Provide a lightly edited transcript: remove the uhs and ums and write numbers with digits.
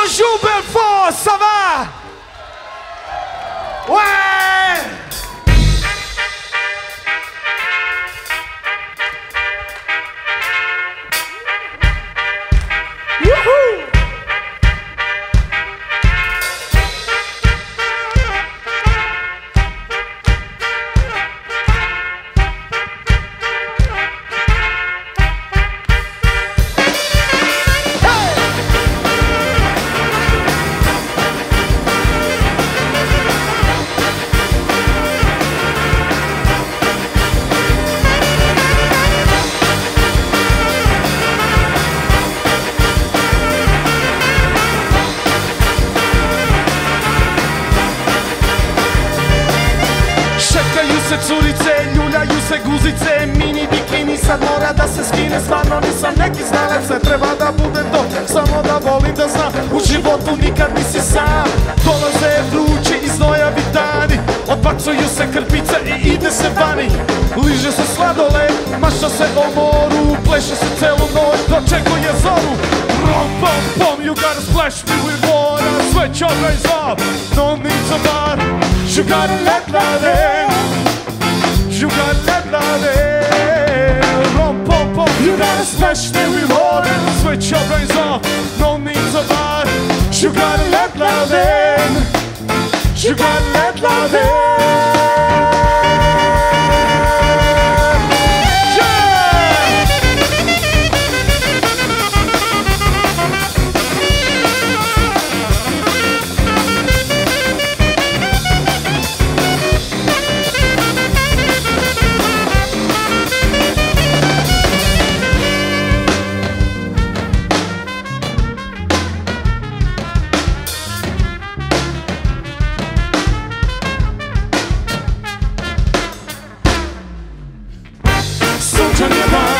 Bonjour Belfort, ça va? Ouais! Woohoo! Curice, ljuljaju se guzice, mini bikini, sad mora da se skine. Stvarno nisam neki znalac, ne treba da bude to, samo da volim da znam. U životu nikad nisi sam, dolaze vrući i znojavi dani, odbacuju se krpice i ide se vani. Liže se sladoled, maša se o moru, pleše se celu noć, dočekuje zoru. Rom pom pom, you gotta splash me with water, sweat your brains off, no need to bar. You gotta let love in, you gotta let love in. Rom pom pom, you gotta smash me with water, switch your brains off, no need to bar. You gotta let love in, you gotta let love in. Sunčan je dan,